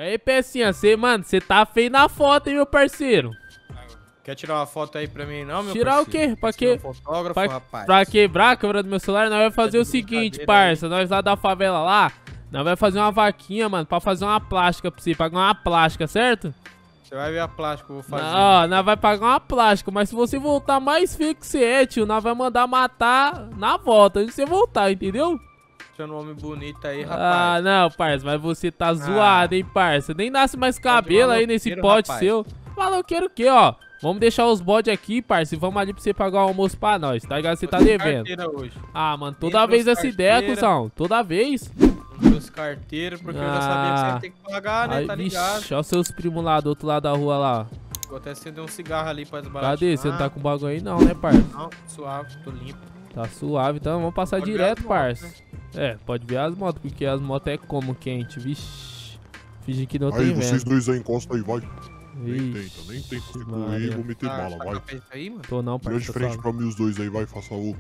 Aí, pecinha, mano, você tá feio na foto, hein, meu parceiro? Quer tirar uma foto aí pra mim, não, meu Tirar parceiro? o quê? Pra quê? Fotógrafo, rapaz. Pra quebrar a câmera do meu celular, nós vamos fazer o seguinte, parça. Nós lá da favela lá, nós vamos fazer uma vaquinha, mano, pra fazer uma plástica pra você. Pagar uma plástica, certo? Você vai ver a plástica que eu vou fazer. Ó, nós vai pagar uma plástica, mas se você voltar mais feio que você é, tio, nós vai mandar matar na volta, antes de você voltar, entendeu? Achando um homem bonito aí, rapaz. Ah, não, parça, mas você tá zoado, hein, parça. Nem nasce mais cabelo aí nesse pote seu. Maloqueiro o quê, ó? Vamos deixar os bodes aqui, parça, e vamos ali pra você pagar o almoço pra nós, tá ligado? Você tá devendo. Hoje. Ah, mano, toda vez essa ideia, cuzão. Toda vez. Não trouxe carteira, porque eu já sabia que você ia ter que pagar, né? Aí, tá ligado? Vixe, olha os seus primos lá do outro lado da rua lá. Vou até acender um cigarro ali pra desbaratar. Cadê? Você não tá com bagulho aí não, né, parça? Não, suave, tô limpo. Tá suave, então vamos passar Pode direto, ver as motos, parça. É, pode ver as motos, porque as motos é como quente, vixe. Finge que não Aí, tem vocês vento. dois aí, encosta aí, vai. Nem Vixe, tenta se Maria. correr e vou meter bala, vai. Aí, mano? Tô não, Vira parça. de tô frente suave. pra mim os dois aí, vai, faça o.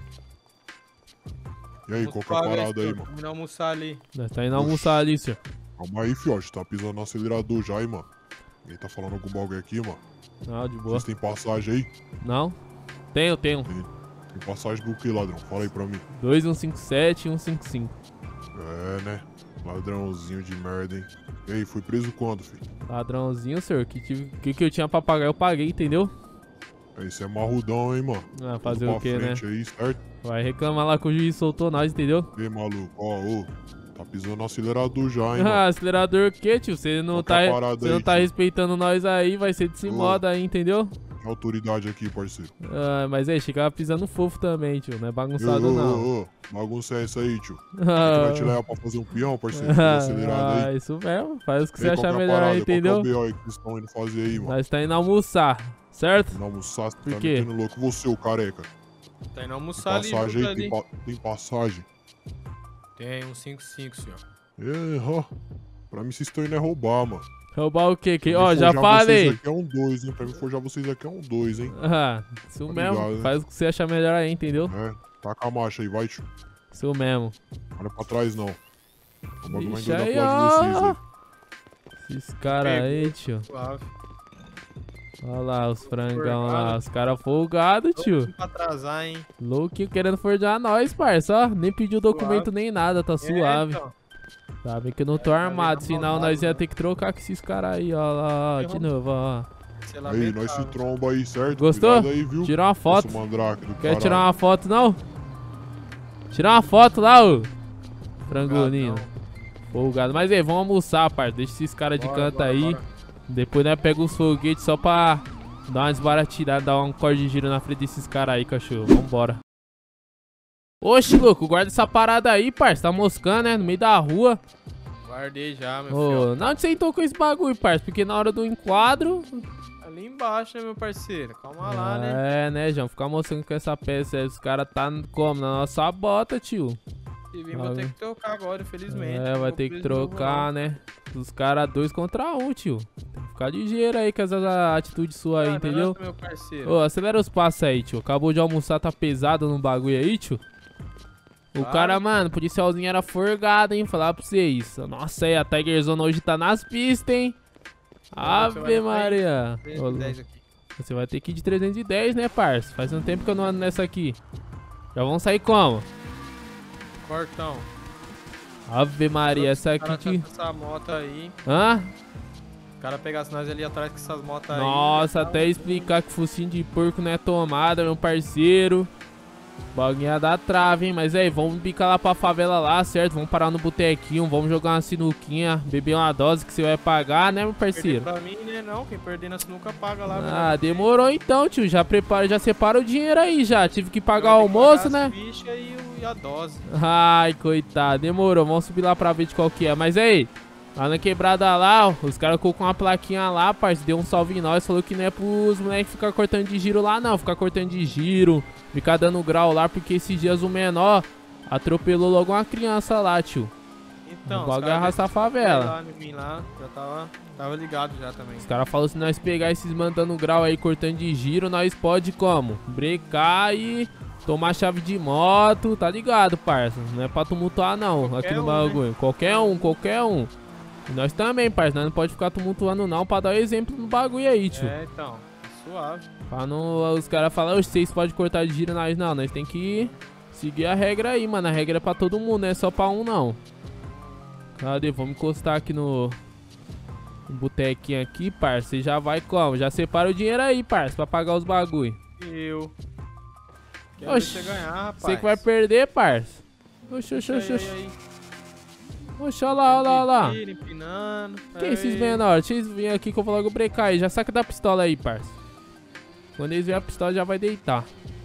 E aí, qual que é a parada aí, mano? Vamos almoçar ali. Nós tá indo almoçar ali, senhor. Calma aí, fiote, tá pisando no acelerador já, hein, mano. Ninguém tá falando algum bagulho aqui, mano. Não, de boa. Vocês têm passagem aí? Não? Tenho. Tem passagem do que, ladrão? Fala aí pra mim. 2157 e 155. É, né? Ladrãozinho de merda, hein? E aí, foi preso quando, filho? Ladrãozinho, senhor. Que eu tinha pra pagar, eu paguei, entendeu? Aí, você é marrudão, hein, mano? Ah, fazer Tudo o quê, pra né? frente aí, certo? Vai reclamar lá que o juiz soltou nós, entendeu? E aí, maluco, ó, ô. Tá pisando no acelerador já, hein, Ah, mano? acelerador o quê, tio? Você não Qual que tá, é a parada você aí, não tá tio? respeitando nós aí, vai ser desse Ô. modo aí, entendeu? Que autoridade aqui, parceiro? Ah, mas aí, chegava pisando fofo também, tio. Não é bagunçado, não. Ô, bagunça é essa aí, tio? A gente vai te levar pra fazer um peão, parceiro? Tudo acelerado aí. Ah, isso mesmo. Faz o que E você aí, qual achar que é a melhor aí, parada? entendeu? Qual que é o BO aí que vocês estão indo fazer aí, mano? Nós tá indo almoçar, certo? Não almoçar, você Por tá quê? metendo louco. Você, o careca. Tá indo Tem almoçar ali. passagem aí? ali. Tem passagem? Tem um 55, senhor. Ó. Pra mim, vocês estão indo é roubar, mano. Roubar o quê? Pra mim, Ó, já forjar falei. Vocês aqui é um 2, hein? Pra mim, forjar vocês aqui é um 2, hein? Ah, isso Tá mesmo. ligado, né? Faz o que você achar melhor aí, entendeu? É. Taca a marcha aí, vai, tio. Isso mesmo. Olha pra trás, não. O bagulho vai Ixi, endoidar aí, pro lado de vocês ó. aí. Esses caras aí, tio. Suave. Olha lá, os frangão lá. Os caras folgados, tio. Pra atrasar, hein? Louquinho querendo forjar nós, parça. Ó, nem pediu documento nem nada, tá suave. Então. Sabe que eu não tô armado, senão nós ia ter que trocar com esses caras aí, ó. Lá, ó, de novo, ó. Sei Aí, nós se tromba aí, certo? Gostou? Cuidado aí, viu? Tirar uma foto. Esse mandrake do Quer caralho. tirar uma foto, não? Tirar uma foto lá, ô. Frangolinho. Folgado. Mas aí, vamos almoçar, parça. Deixa esses caras de canto aí. Depois nós pega os foguetes só pra dar uma desbaratirada, dar um corte de giro na frente desses caras aí, cachorro. Vambora. Oxe, louco, guarda essa parada aí, parça. Tá moscando, né? No meio da rua. Guardei já, meu Ô, filho. não, onde você entrou com esse bagulho, parça? Porque na hora do enquadro... Ali embaixo, né, meu parceiro? Calma lá, né? É, né, João? Ficar mostrando com essa peça aí. Os caras tá como? Na nossa bota, tio. E vim, vou ter que trocar agora, infelizmente. É, Não vai vou ter que preso de novo, trocar, né? Os caras 2 contra 1, tio. Tem que ficar ligeiro aí com essa atitude sua aí, não. entendeu? Nossa, meu parceiro. Ô, acelera os passos aí, tio. Acabou de almoçar, tá pesado no bagulho aí, tio. O Claro. cara, mano, o policialzinho era forgado, hein? Falar pra você isso. Nossa, aí, a Tiger Zone hoje tá nas pistas, hein? Ave Maria. Ô, 310 aqui. você vai ter que ir de 310, né, parça? Faz um tempo que eu não ando nessa aqui. Já vamos sair como? Cortão. Ave Maria, essa aqui Cara, te... essa moto aí. Hã? O cara pegasse nós ali atrás com essas motos aí. Nossa, já tá até explicar que focinho de porco não é tomada, meu parceiro. Bagulho ia dar trave, hein? Mas aí, vamos bicar lá pra favela lá, certo? Vamos parar no botequinho, vamos jogar uma sinuquinha, beber uma dose que você vai pagar, né, meu parceiro? Pra mim, né? Não, quem perder na sinuca paga lá. Ah, demorou então, tio. Já prepara, já separa o dinheiro aí já. Tive que pagar o almoço, né? Ficha e a dose. Ai, coitado, demorou. Vamos subir lá pra ver de qual que é. Mas aí, lá na quebrada lá, ó, os caras colocou uma plaquinha lá, parceiro. Deu um salve em nós. Falou que não é pros moleques ficar cortando de giro lá, não. Ficar cortando de giro, ficar dando grau lá, porque esses dias o menor atropelou logo uma criança lá, tio. Então, O bagulho é arrastar a favela. Lá, já tava ligado já também. Os caras falaram se nós pegar esses mandando grau aí, cortando de giro, nós pode como? Brecar e tomar chave de moto, tá ligado, parça? Não é pra tumultuar não, Qualquer aqui no um, bagulho. né? Qualquer um, qualquer um. E nós também, parça. Nós não pode ficar tumultuando não pra dar o exemplo no bagulho aí, tio. É, então. Suave. Pra não os caras falarem, vocês podem cortar de giro nós. Não, nós tem que seguir a regra aí, mano. A regra é pra todo mundo, não é só pra um, não. Cadê? Vamos encostar aqui no botequinho aqui, parça. Você já vai como? Já separa o dinheiro aí, parça, pra pagar os bagulho. Eu. Quero Oxi, você ganhar, rapaz. você que vai perder, parça. Oxi, oxi, oxi, oxi. Oxi, olha lá, olha lá, olha lá. Empinando. Que é esses menores? Deixa eles virem aqui que eu vou logo brecar aí. Já saca da pistola aí, parça. Quando eles verem a pistola, já vai deitar.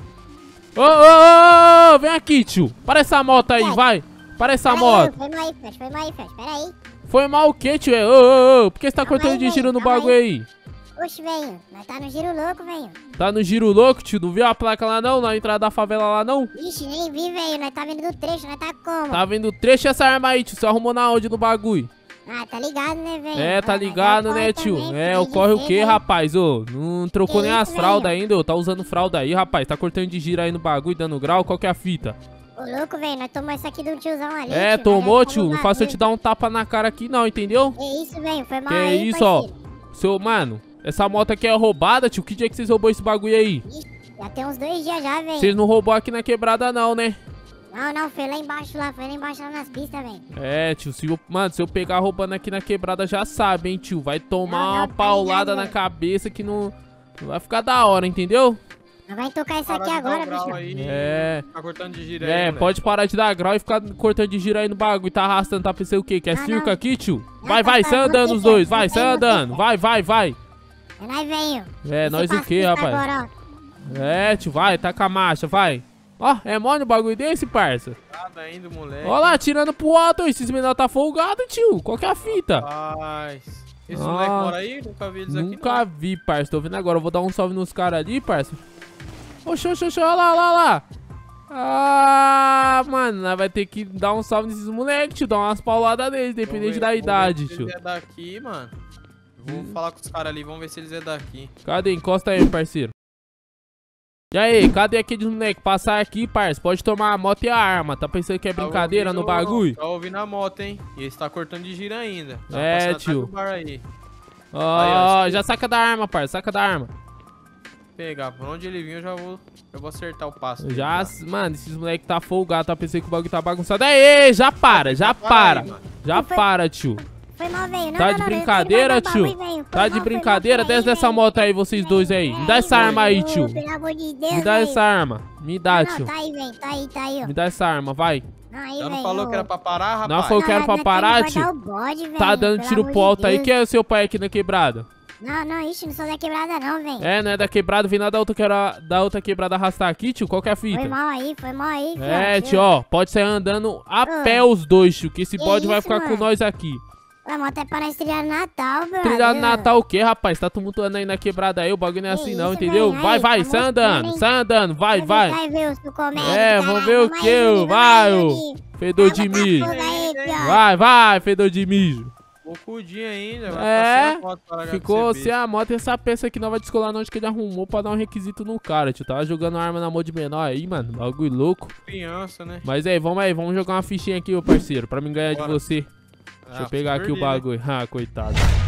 Ô, ô, ô, vem aqui, tio. Para essa moto aí, vai. Para essa moto. Foi mal aí, Flash. Foi mal aí, Flash. Pera aí. Foi mal o quê, tio? Ô, ô, ô. Por que você tá Calma cortando aí, de giro no calma bagulho aí? Oxe, velho. Nós tá no giro louco, velho. Tá no giro louco, tio? Não viu a placa lá não? Na entrada da favela lá não? Ixi, nem vi, velho. Nós tá vindo do trecho. Nós tá como? Tá vendo o trecho essa arma aí, tio? Você arrumou na onde no bagulho? Ah, tá ligado, né, velho? É, tá ligado, né, tio? É, ocorre o quê, rapaz? Ô, não trocou Que nem as isso, fraldas velho? ainda, ô. Tá usando fralda aí, rapaz. Tá cortando de giro aí no bagulho, dando grau. Qual que é a fita? Ô, louco, velho. Nós tomamos isso aqui de um tiozão ali. É, tio. tomou, Nós tio. Não tomamos faça eu bagulho. te dar um tapa na cara aqui não, entendeu? Que isso, velho. Foi mal Que aí, isso, ó. parceiro. Seu, mano, essa moto aqui é roubada, tio. Que dia que vocês roubou esse bagulho aí? Já tem uns 2 dias já, velho. Vocês não roubou aqui na quebrada não, né? Não, foi lá embaixo lá. Foi lá embaixo lá nas pistas, velho. É, tio, mano, se eu pegar roubando aqui na quebrada, já sabe, hein, tio. Vai tomar Não, uma tá paulada ligado, na velho. cabeça que não vai ficar da hora, entendeu? Nós vamos tocar isso aqui Para de dar agora, um grau bicho. aí. É. Tá cortando de giro aí, É, moleque. pode parar de dar grau e ficar cortando de giro aí no bagulho. Tá arrastando, tá pensando o quê? Quer Não, circo não. aqui, tio? Não, Vai, tá, vai, tá, sai não andando tem os dois. certo, Vai, não sai tem, não tem andando. certo. Vai, vai, vai. É nós, velho. É, nós o quê, rapaz? Agora, ó. É, tio, vai, taca a marcha, vai. Ó, é mole um bagulho desse, parça? Nada ainda, moleque. Ó lá, tirando pro alto, esses menores tá folgado, tio. Qual que é a fita? Rapaz. Esse Ah, moleque mora aí? Nunca vi eles aqui, Nunca vi, parça. Tô vendo agora. Eu vou dar um salve nos caras ali, parça. Oxi, oxi, oxi, olha lá, olha lá, olha lá. Ah, mano, nós vai ter que dar um salve nesses moleques, tio. Dar umas pauladas neles, dependente da idade, tio. Se eles é daqui, mano. Vou falar com os caras ali, vamos ver se eles é daqui. Cadê? Encosta aí, parceiro. E aí, cadê aqueles moleque? Passar aqui, parça. Pode tomar a moto e a arma. Tá pensando que é brincadeira no bagulho? Tá ouvindo a moto, hein? E eles tá cortando de giro ainda. Tá É, passando atrás tio. do bar aí. Ó, já saca da arma, parça. Saca da arma. Pegar, por onde ele vir eu vou acertar o passo. dele, Já, tá? mano, esses moleque tá folgado. Tá pensando que o bagulho tá bagunçado. Aê, já para, já para. Aí, mano. Já para, tio. Foi mal, velho. Não, Tá não, de não, brincadeira, eu quero guardar o tio? bagulho, velho. Foi Tá mal, de foi mal, brincadeira? peraí, Desce dessa velho. moto aí, vocês dois aí. Me dá essa arma aí, tio. Pelo amor de Deus, Me dá velho. essa arma. Me dá, Não, tio. tá aí, velho. Tá aí, ó. Me dá essa arma, vai. Não, aí, Já não velho, falou ô. que era pra parar, rapaz? Não falou que era pra nós parar, temos que tio? guardar o bode, velho, Tá dando pelo tiro amor pro de alto aí. Deus. Quem é seu pai aqui na quebrada? Não, ixi, não sou da quebrada não, velho. É, não é da quebrada. Vem lá da outra quebrada arrastar aqui, tio. Qual que é a Foi fita? mal aí, filho. É, tio, ó. Pode sair andando a pé os dois, tio. Que esse Que bode vai isso, ficar com mano? nós aqui. A moto é pra nós trilhar no Natal, bro. Trilhar no Natal o quê, rapaz? Tá tumultuando aí na quebrada aí. O bagulho não é Que assim não, isso, entendeu? velho? Vai, Aí, vai. tá Sai andando. mostrando, hein? Sai andando. Vai, vai. Vai ver os comédia, É, vamos ver o que, vai, ô. Fedor de mijo. Vai, fedor de mijo. Bocudinho ainda. Vai É, ficar sem a moto pra largar ficou pra você sem a moto e essa peça aqui não vai descolar não, acho que ele arrumou pra dar um requisito no cara, tio. Tava jogando arma na mão de menor aí, mano, bagulho louco. ver. Criança, né? Mas aí, vamos jogar uma fichinha aqui, ô parceiro, pra mim ganhar Bora. de você. Deixa eu pegar aqui o bagulho. Ah, coitado.